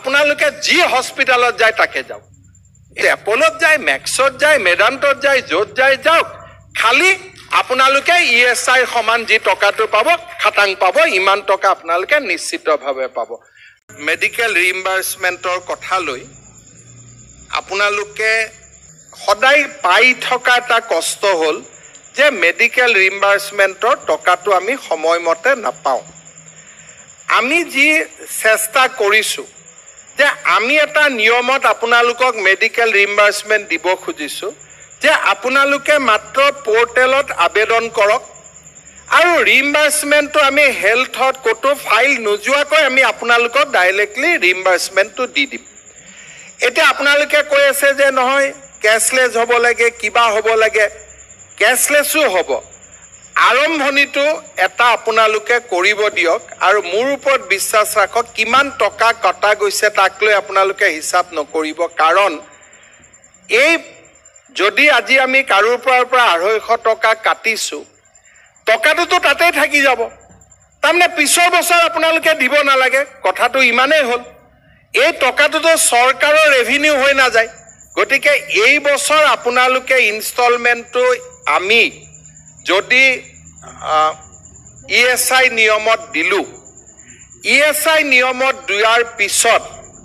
আপোনালোকে যি হস্পিটালত যায় তাকে যাওক এপলত যায় মেক্সত যায় মেদান্তত যায় য'ত যায় যাওক খালি আপোনালোকে ESI সমান যি টকাটো পাব খাটাং পাব ইমান টকা আপোনালোকে নিশ্চিতভাৱে পাব মেডিকেল ৰিইম্বাৰ্সমেন্টৰ কথা লৈ আপোনালোকে সদায় পাই থকা এটা কষ্ট হল যে মেডিকেল ৰিইম্বাৰ্সমেন্টৰ টকাটো আমি সময়মতে নাপাও আমি যি চেষ্টা কৰিছো যে আমি এটা নিয়মত আপোনালোকক মেডিকেল ৰিইম্বাৰ্সমেন্ট দিব খুজিছো যে আপোনালোকে মাত্ৰ পোৰ্টেলত আবেদন কৰক আৰু ৰিইম্বাৰ্সমেন্টটো আমি হেলথত কোটো ফাইল নোযোৱাকৈ আমি আপোনালোকক ডাইৰেক্টলি ৰিইম্বাৰ্সমেন্টটো দি দিম এতিয়া আপোনালোকে কৈ আছে যে নহয় কেশলেস হ'ব লাগে কিবা হ'ব লাগে কেশলেসও হ'ব আৰম্ভণিটো এটা আপোনালোকে কৰিব দিয়ক আৰু মোৰ ওপৰত বিশ্বাস ৰাখক কিমান টকা কটা গৈছে তাক লৈ আপোনালোকে হিচাপ নকৰিব কাৰণ এই যদি আজি আমি কাৰুৰ পৰা 250 টকা কাটিছো টকাটো তাতেই থাকি যাব তাৰমানে পিছৰ বছৰ আপোনালোকে দিব নালাগে কথাটো ইমানেই হ'ল এই টকাটো চৰকাৰৰ ৰেভিনিউ হৈ না যায় গতিকে এই বছৰ আপোনালোকে ইনষ্টলমেন্টটো আমি যদি ESI নিয়মত দিলু ESI নিয়মত দিয়াৰ পিছত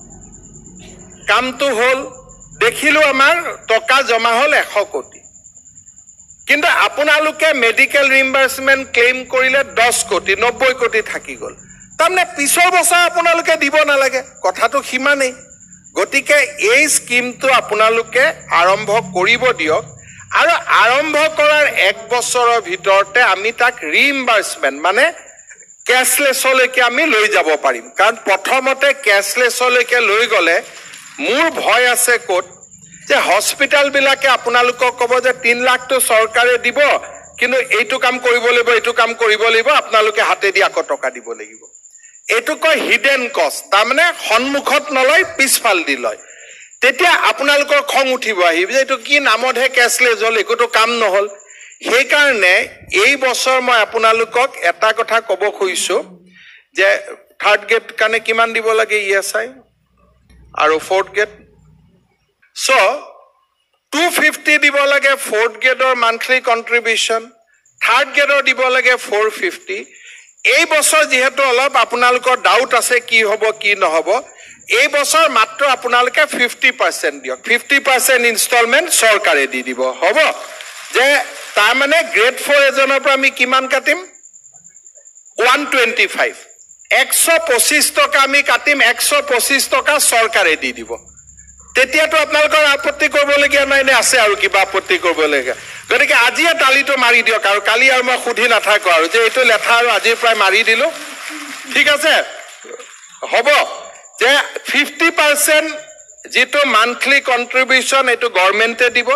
কামটো হ'ল দেখিলো আমাৰ টকা জমা হ'ল 100 কোটি কিন্তু আপোনালোকে মেডিকেল ৰিইম্বাৰ্সমেন্ট ক্লেইম কৰিলে 10 কোটি 90 কোটি থাকি গল তাৰমানে পিছৰ বছৰ আপোনালোকে দিব নালাগে কথাটো হিমানেই গতিকে এই স্কিমটো আপোনালোকে আৰম্ভ কৰিব দিয়ক আৰু আৰম্ভ কৰাৰ 1 বছৰৰ ভিতৰতে আমি তাক ৰিইম্বাৰ্সমেন্ট মানে কেশলেছলৈকে আমি লৈ যাব পাৰিম কাৰণ প্ৰথমতে কেশলেছলৈকে লৈ গলে মোৰ ভয় আছে কোট যে হস্পিটাল বিলাকে আপোনালোকক ক'ব যে 3 লাখ তো চৰকাৰে দিব কিন্তু এইটো কাম কৰিব লাগিব এইটো কাম কৰিব লাগিব আপোনালোকে হাতে দি আকৌ টকা দিব লাগিব এইটো কয় হিডেন কষ্ট তাৰমানে সন্মুখত নলয় পিছফাল দি লয় তেতিয়া আপোনালোকৰ খং উঠিব আহিব যে এইটো কি নামতহে কেশলেস হ'ল একোটো কাম নহল সেই কাৰণে এই বছৰ মই আপোনালোকক এটা কথা ক'ব খুজিছো যে থাৰ্ড গেট কাৰণে কিমান দিব লাগে ESI আৰু ফোর্থ গেট সো 250 দিব লাগে ফোর্থ গেটৰ মান্থলি কন্ট্ৰিবিউশন থাৰ্ড গেটৰ দিব লাগে 450 এই বছৰ যেহেতু অলপ আপোনালোকৰ ডাউট আছে কি হ'ব কি নহব এই বছৰ মাত্ৰ আপোনালোকে 50% দিয়ক 50% ইনষ্টলমেন্ট চৰকাৰে দি দিব হ'ব যে তাৰ মানে গ্ৰেড 4 এজনৰ পৰা আমি কিমান কাটিম 125 125 টকা আমি কাটিম 125 টকা চৰকাৰে দি দিব তেতিয়াতো আপোনালোকৰ আপত্তি কৰিবলগীয়া নাই নে আছে আৰু কিবা আপত্তি কৰিবলগীয়া গতিকে আজিয়ে তালিটো মাৰি দিয়ক আৰু কালি আৰু মই খুধি নাথাকো আৰু যে এইটো লেঠা আৰু আজি প্ৰায় মাৰি দিলো ঠিক আছে হ'ব যে 50% যেটো মান্থলি কন্ট্ৰিবিউশন এটো গভৰ্নমেন্টে দিব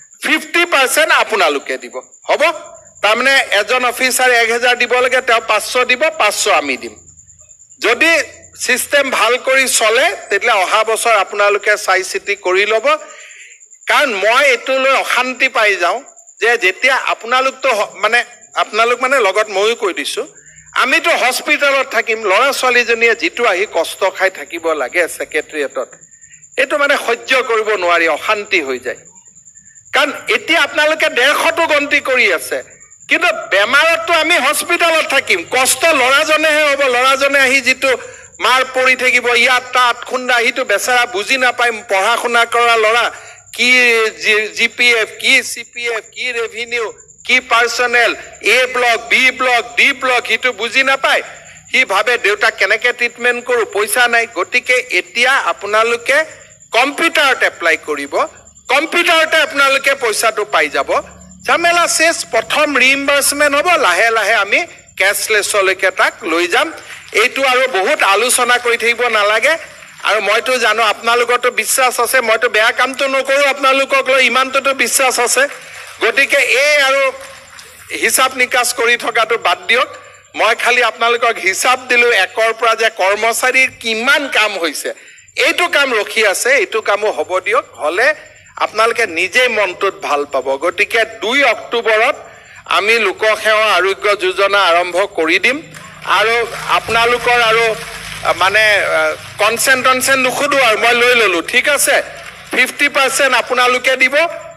50% আপোনালোকে দিব হ'ব তাৰমানে এজন অফিচাৰ 1000 দিব লাগে তেওঁ 500 দিব 500 আমি দিম যদি সিস্টেম ভাল কৰি চলে তেতলে অহা বছৰ আপোনালোকে চাই চিটি কৰি লব কাৰণ মই এটো লৈ অশান্তি পাই যাও যে যেতিয়া আপোনালোক তো মানে লগত ময়ো কৈ দিছো আমি তো হস্পিটালত থাকিম লৰা ছোৱালীজনীয়ে যেটো আহি কষ্ট খাই থাকিব লাগে সেক্ৰেটাৰিয়েটত এটো মানে সহ্য কৰিব নোৱাৰি অশান্তি হৈ যায় কাৰণ এতিয়া আপোনালোকে 150 তো গন্তি কৰি আছে কিন্তু বেমাৰতো আমি হস্পিটালত থাকিম কষ্ট লৰাজনেহে হ'ব লৰাজনে আহি যেটো মাৰ পৰি থাকিব ইয়াত তাত খুন্দা হিটো বেচাৰা বুজি নাপায় পঢ়া শুনা কৰা লৰা কি GPF কি CPF কি ৰেভিনিউ কি personnel A block B block D block হিটো বুজি নাপায় হি ভাবে দেউতা কেনেকে ট্ৰিটমেন্ট কৰো পইচা নাই গটিকে এতিয়া আপোনালোকে কম্পিউটাৰত এপ্লাই কৰিব কম্পিউটাৰতে আপোনালোকে পইচাটো পাই যাব ঝামেলা শেষ প্ৰথম ৰিইম্বাৰ্সমেন্ট হ'ব লাহে লাহে আমি কেশলেছলৈকে তাক লৈ যাম এইটো আৰু বহুত আলোচনা কৰি থাকিব নালাগে আৰু মইতো জানো আপোনালোকৰটো বিশ্বাস আছে মইতো বেয়া কামটো নকৰো আপোনালোকক লৈ ইমানটো বিশ্বাস আছে গটিকে এই আৰু হিসাব নিকাচ কৰি থকাটো বাদ দিয়ক মই খালি আপোনালোকক হিসাব দিলো একৰ পৰা যে কৰ্মচাৰীৰ কিমান কাম হৈছে এইটো কাম ৰখি আছে এইটো কামো হ'ব দিয়ক হলে আপোনালোকে নিজে মনটোত ভাল পাব গটিকে 2 অক্টোবৰত আমি লোকসেৱা আৰোগ্য যোজনা আৰম্ভ কৰি দিম আৰু আপোনালোকৰ আৰু মানে কনসেন্ট নুখুদো আৰু মই লৈ ললো ঠিক আছে 50% আপোনালোকে দিব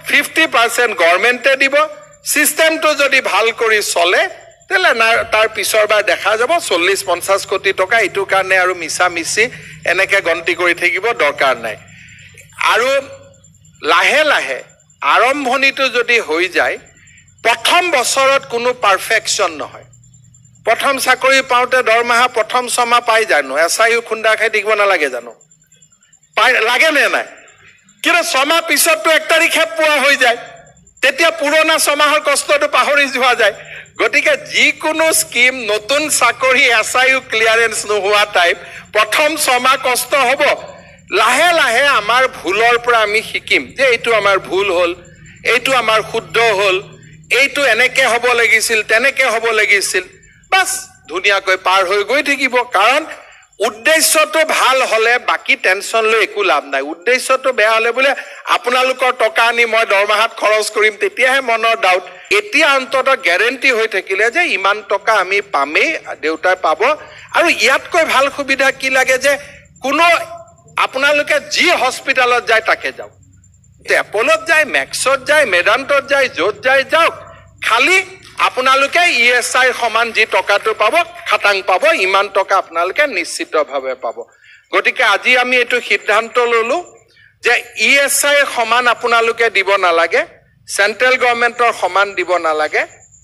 50% গভৰ্ণমেণ্টে দিব সিস্টেমটো যদি ভাল কৰি চলে তেলে তাৰ পিছৰবাৰ দেখা যাব 40-50 কোটি টকা ইটো কাৰণে আৰু মিছা মিছি এনেকে গন্তি কৰি থাকিব দৰকাৰ নাই আৰু লাহে লাহে আৰম্ভণিটো যদি হৈ যায় প্ৰথম বছৰত কোনো পাৰফেকশন নহয় প্ৰথম চাকৰি পাওঁতে দৰমহা প্ৰথম সমা পাই জানো এছআইও খুন্দা খাই থাকিব নালাগে জানো পাই লাগে নে নাই কিন্তু সমা পিছতটো 1 তাৰিখে পোৱা হৈ যায় তেতিয়া পুৰণা সমাহৰ কষ্টটো পাহৰি যোৱা যায় গতিকে যিকোনো স্কিম নতুন চাকৰি এছআইও ক্লিয়াৰেন্স নোহোৱা টাইপ প্ৰথম সমা কষ্ট হ'ব লাহে লাহে আমাৰ ভুলৰ পৰা আমি শিকিম যে এইটো আমাৰ ভুল হ'ল এইটো আমাৰ শুদ্ধ হ'ল এইটো এনেকে হ'ব লাগিছিল তেনেকে হ'ব লাগিছিল বাস ধুনিয়াকৈ পাৰ হৈ গৈ থাকিব কাৰণ উদ্দেশ্যটো ভাল হলে বাকি টেনশন লৈ একো লাভ নাই উদ্দেশ্যটো বেয়া হলে বলে আপোনালোকৰ টকা আনি মই দৰমহাত খৰচ কৰিম তেতিয়াহে মনৰ ডাউট এতিয়া অন্তত গ্যাৰেন্টি হৈ থাকিলে যে ইমান টকা আমি পামেই দেউতাই পাব আৰু ইয়াতকৈ ভাল সুবিধা কি লাগে যে কোনো আপোনালোকে যি হস্পিটালত যায় তাকে যাওক এপলত যায় মেক্সত যায় মেদান্তত যায় য'ত যায় যাওক খালি আপোনালোকে ইএসআই সমান যি টকাটো পাব খাটাং পাব ইমান টকা আপোনালোকে নিশ্চিতভাৱে পাব গতিকে আজি আমি এটো সিদ্ধান্ত ললো যে ইএসআই সমান আপোনালোকে দিব নালাগে সেন্ট্ৰেল গভৰ্ণমেণ্টৰ সমান দিব নালাগে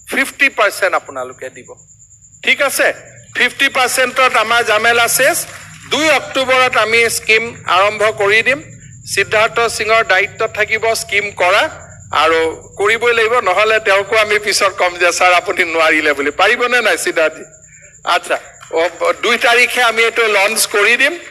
50% আপোনালোকে দিব ঠিক আছে 50%ত আমাৰ জামেলা শেষ 2 অক্টোবৰত আমি স্কিম আৰম্ভ কৰি দিম সিদ্ধাৰ্থ সিংৰ দায়িত্ব থাকিব স্কিম কৰা আৰু কৰিবই লাগিব নহলে তেওঁকো আমি পিছত কম যে স্যাৰ আপুনি নোৱাৰিলে বুলি পাৰিবনে নাই সিদ্ধাৰ্থ আচ্ছা 2 তাৰিখে আমি এটো লঞ্চ কৰি দিম